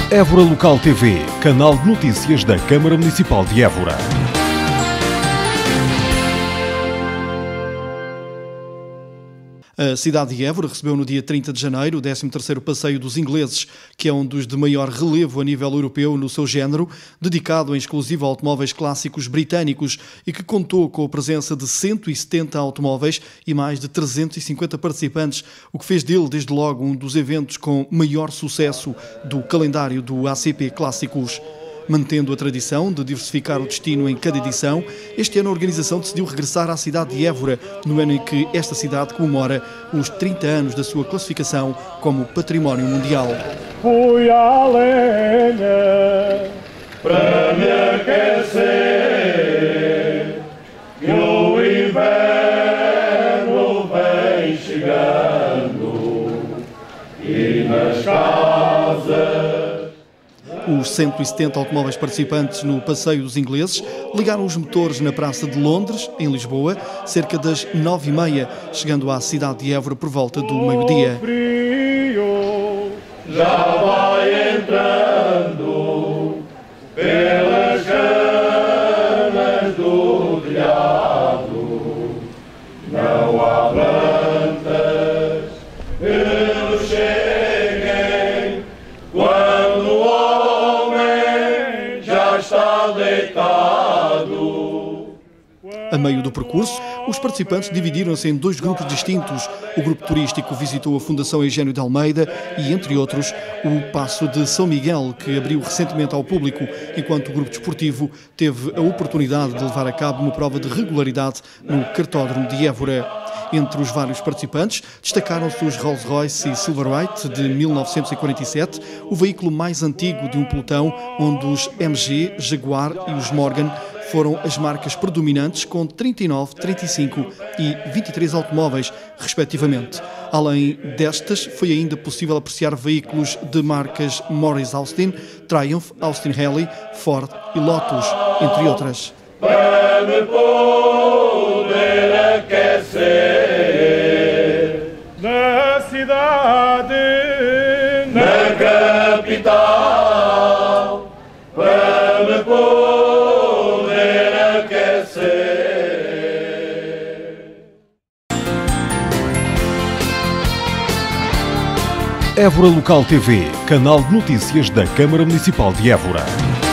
Évora Local TV, canal de notícias da Câmara Municipal de Évora. A cidade de Évora recebeu no dia 30 de janeiro o 13º Passeio dos Ingleses, que é um dos de maior relevo a nível europeu no seu género, dedicado em exclusivo a automóveis clássicos britânicos e que contou com a presença de 170 automóveis e mais de 350 participantes, o que fez dele, desde logo, um dos eventos com maior sucesso do calendário do ACP Clássicos. Mantendo a tradição de diversificar o destino em cada edição, este ano a organização decidiu regressar à cidade de Évora, no ano em que esta cidade comemora os 30 anos da sua classificação como Património Mundial. Fui à lenha para me aquecer e o inverno vem chegando e nas casas. Os 170 automóveis participantes no Passeio dos Ingleses ligaram os motores na Praça de Londres, em Lisboa, cerca das 9h30, chegando à cidade de Évora por volta do meio-dia. O frio já vai entrando pelas canas do telhado, não há plantas que nos cheguem quando o homem já está deitado. A meio do percurso, os participantes dividiram-se em dois grupos distintos. O grupo turístico visitou a Fundação Eugênio de Almeida e, entre outros, o Paço de São Miguel, que abriu recentemente ao público, enquanto o grupo desportivo teve a oportunidade de levar a cabo uma prova de regularidade no Cartódromo de Évora. Entre os vários participantes, destacaram-se os Rolls-Royce e Silverwhite de 1947, o veículo mais antigo de um pelotão, onde os MG, Jaguar e os Morgan foram as marcas predominantes, com 39, 35 e 23 automóveis, respectivamente. Além destas, foi ainda possível apreciar veículos de marcas Morris Austin, Triumph, Austin Haley, Ford e Lotus, entre outras. Para me poder aquecer na cidade, na capital, para me poder aquecer. Évora Local TV, canal de notícias da Câmara Municipal de Évora.